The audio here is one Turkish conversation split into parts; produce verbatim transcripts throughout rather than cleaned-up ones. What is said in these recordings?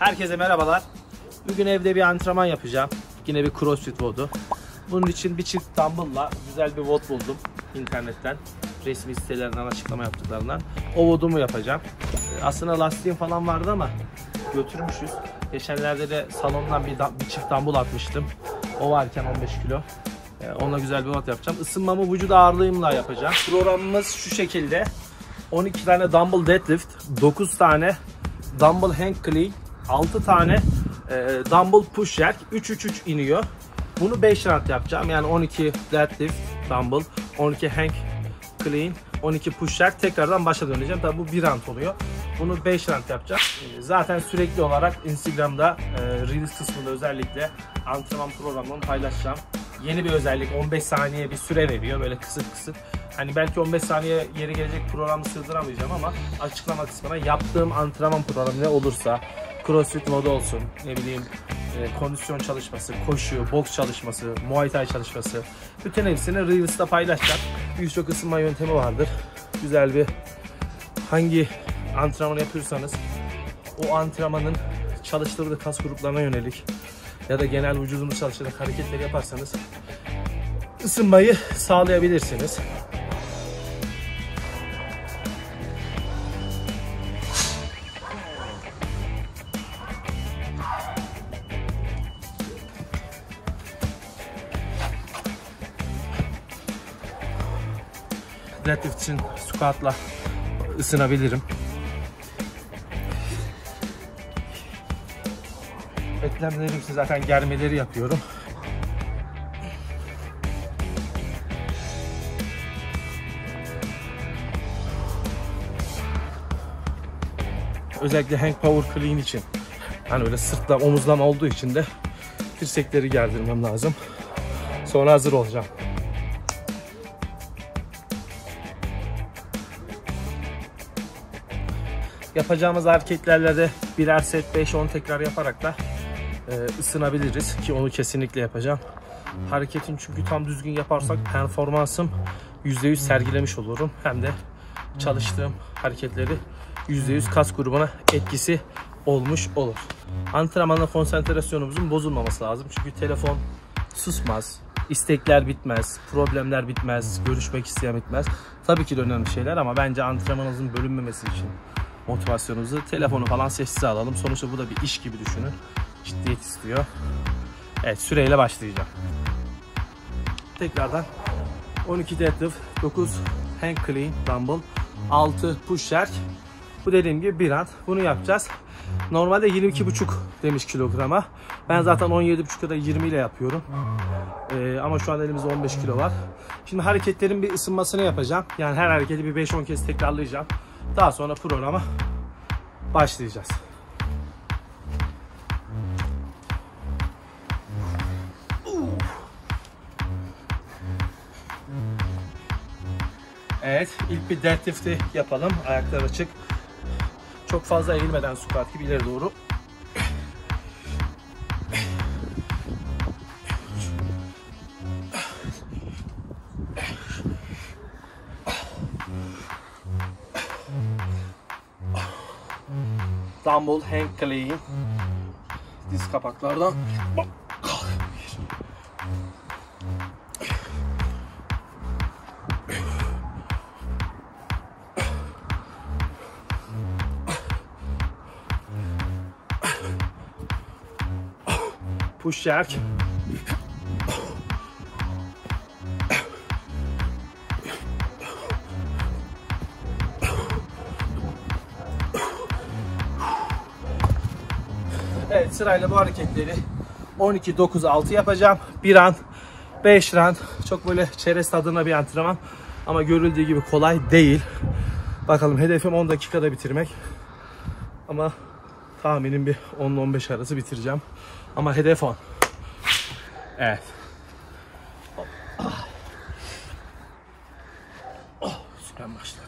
Herkese merhabalar. Bugün evde bir antrenman yapacağım. Yine bir CrossFit vodu. Bunun için bir çift dumbbell'la güzel bir vod buldum internetten. Resmi sitelerinden açıklama yaptıklarından. O vodumu yapacağım. Aslında lastiğim falan vardı ama götürmüşüz. Geçenlerde de salondan bir, bir çift dumbbell atmıştım. O varken on beş kilo. Onunla güzel bir vod yapacağım. Isınmamı vücut ağırlığımla yapacağım. Programımız şu şekilde. on iki tane dumbbell deadlift, dokuz tane dumbbell hang clean, altı tane e, dumbbell push jack, üç üç üç iniyor. Bunu beş round yapacağım. Yani on iki deadlift dumbbell, on iki hang clean, on iki push jack, tekrardan başa döneceğim. Tabi bu bir round oluyor. Bunu beş round yapacağım. E, zaten sürekli olarak Instagram'da e, Reels kısmında özellikle antrenman programlarını paylaşacağım. Yeni bir özellik, on beş saniye bir süre veriyor böyle kısık kısık. Hani belki on beş saniye yeri gelecek programı sığdıramayacağım ama açıklama kısmına yaptığım antrenman programı ne olursa, CrossFit modu olsun, ne bileyim e, kondisyon çalışması, koşu, boks çalışması, Muay Thai çalışması, bütün hepsini Reels'ta paylaşacağım. Birçok ısınma yöntemi vardır. Güzel bir, hangi antrenmanı yapıyorsanız o antrenmanın çalıştırdığı kas gruplarına yönelik ya da genel vücudunu çalıştırarak hareketleri yaparsanız ısınmayı sağlayabilirsiniz. Deadlift için squat'la ısınabilirim. Eklemlerim için zaten germeleri yapıyorum. Özellikle hang power clean için, hani öyle sırtlam, omuzlama olduğu için de dirsekleri gerdirmem lazım. Sonra hazır olacağım. Yapacağımız hareketlerle de birer set beş on tekrar yaparak da e, ısınabiliriz ki onu kesinlikle yapacağım. Hareketin çünkü tam düzgün yaparsak performansım yüzde yüz sergilemiş olurum. Hem de çalıştığım hareketleri yüzde yüz kas grubuna etkisi olmuş olur. Antrenmanda konsantrasyonumuzun bozulmaması lazım. Çünkü telefon susmaz, istekler bitmez, problemler bitmez, görüşmek isteyen bitmez. Tabii ki de önemli şeyler ama bence antrenmanınızın bölünmemesi için motivasyonunuzu, telefonu falan sessize alalım. Sonuçta bu da bir iş gibi düşünün. Ciddiyet istiyor. Evet, süreyle başlayacağım. Tekrardan on iki deadlift, dokuz hang clean dumbbell, altı push jack. Bu dediğim gibi bir round. Bunu yapacağız. Normalde yirmi iki buçuk demiş kilograma. Ben zaten on yedi buçuk ya da yirmi ile yapıyorum. Ee, ama şu an elimizde on beş kilo var. Şimdi hareketlerin bir ısınmasını yapacağım. Yani her hareketi bir beş on kez tekrarlayacağım. Daha sonra programa başlayacağız. Evet, ilk bir deadlift'i yapalım. Ayaklar açık. Çok fazla eğilmeden squat gibi ileri doğru. Dumbbell hang clean. Diz kapaklardan. Push jack. Evet, sırayla bu hareketleri on iki dokuz altı yapacağım. Bir round, beş round. Çok böyle çerez tadına bir antrenman. Ama görüldüğü gibi kolay değil. Bakalım, hedefim on dakikada bitirmek. Ama tahminim bir on on beş arası bitireceğim. Ama hedef on. Evet. Oh, süren başladı.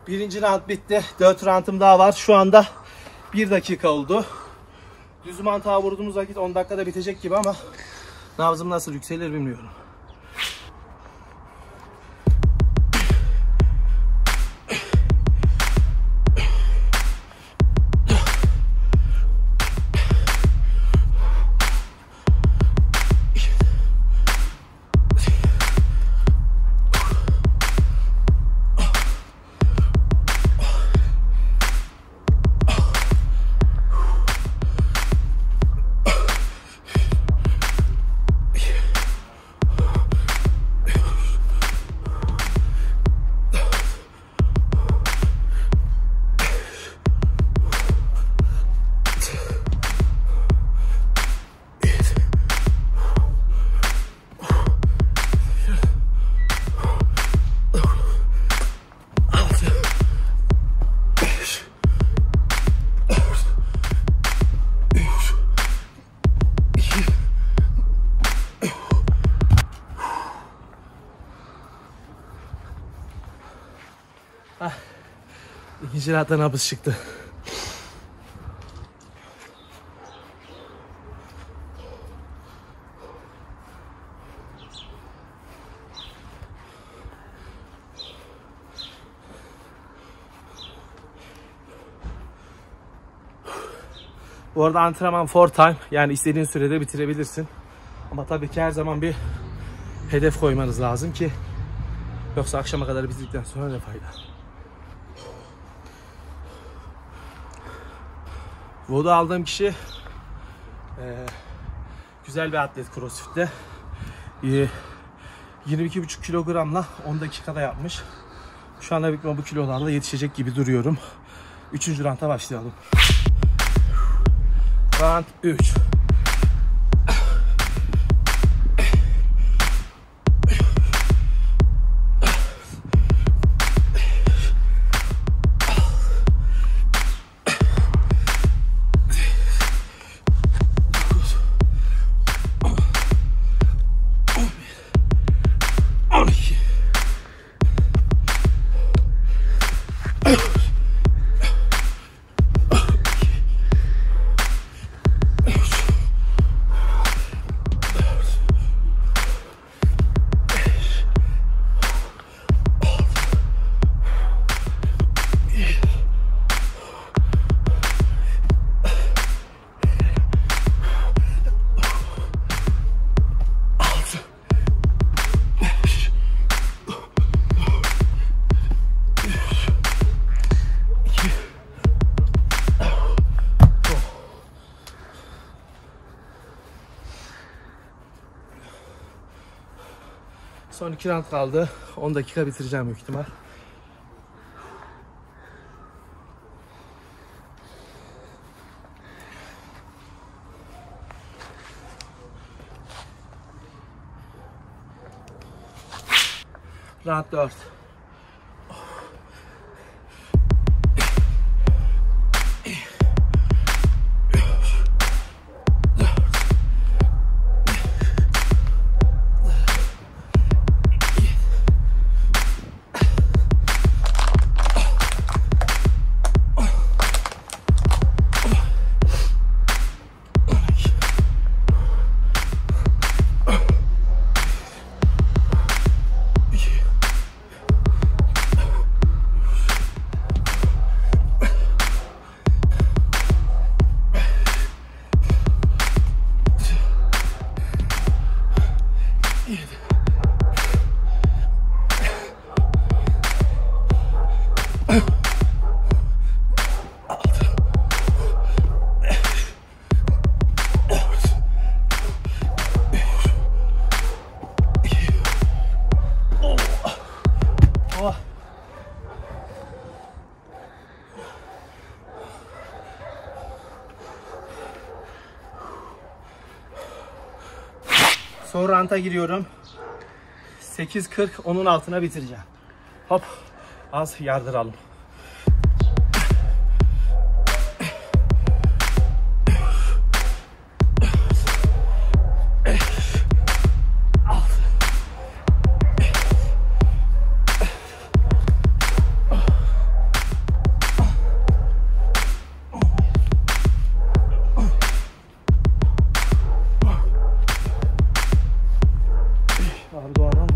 Birinci round bitti. dört roundum daha var. Şu anda bir dakika oldu. Düz mantığa vurduğumuz vakit on dakikada bitecek gibi ama nabzım nasıl yükselir bilmiyorum. İkinci round'da nabız çıktı. Bu arada antrenman for time, yani istediğin sürede bitirebilirsin. Ama tabii ki her zaman bir hedef koymanız lazım ki yoksa akşama kadar bitirdikten sonra ne fayda. V O D'u aldığım kişi e, güzel bir atlet CrossFit'te. E, yirmi iki buçuk kilogramla on dakikada yapmış. Şu anda büyük bu kilolarla yetişecek gibi duruyorum. Üçüncü round'a başlayalım. Round üç. Son iki round kaldı. on dakika bitireceğim büyük ihtimal. Round dört. Son round'a giriyorum. sekiz kırk, onun altına bitireceğim. Hop, az yardıralım. Erdoğan'a mı?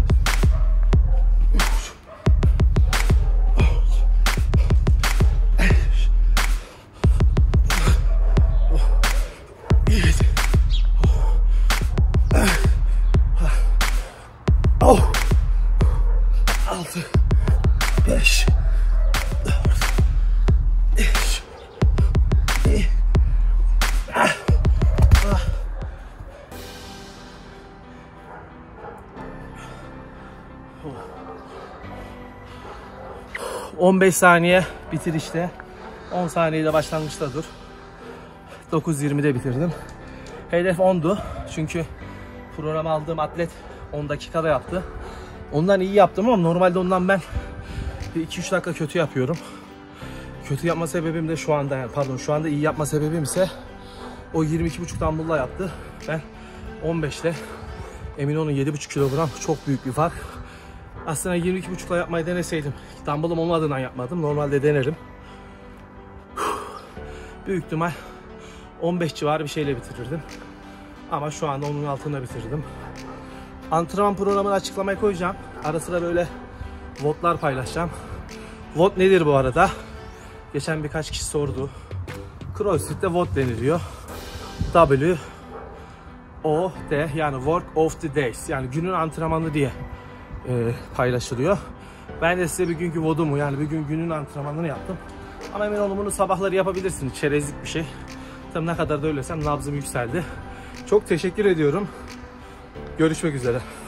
Oh. Altı. Beş. Dört. Üç. İki. Ah. Ah. on beş saniye bitirişte. on saniyede başlangıçta dur. dokuz yirmide bitirdim. Hedef ondu. Çünkü programa aldığım atlet on dakikada yaptı. Ondan iyi yaptım ama normalde ondan ben iki üç dakika kötü yapıyorum. Kötü yapma sebebim de şu anda yani pardon şu anda iyi yapma sebebim ise o yirmi iki buçuk dumbbell'la yaptı. Ben on beşle emin olun yedi buçuk kilogram çok büyük bir fark. Aslında yirmi iki buçukla yapmayı deneseydim. Dumbbell'ım olmadığından yapmadım. Normalde denerim. Büyük ihtimal on beş civarı bir şeyle bitirirdim. Ama şu anda onun altında bitirdim. Antrenman programını açıklamaya koyacağım. Ara sıra böyle V O D'lar paylaşacağım. V O D nedir bu arada? Geçen birkaç kişi sordu. CrossFit'te V O D deniliyor. W O D yani Work of the Days yani günün antrenmanı diye e, paylaşılıyor. Ben de size bir günkü V O D'umu yani bir gün günün antrenmanını yaptım. Ama emin olun bunu sabahları yapabilirsiniz. Çerezlik bir şey. Tabii ne kadar da öylesem nabzım yükseldi. Çok teşekkür ediyorum. Görüşmek üzere.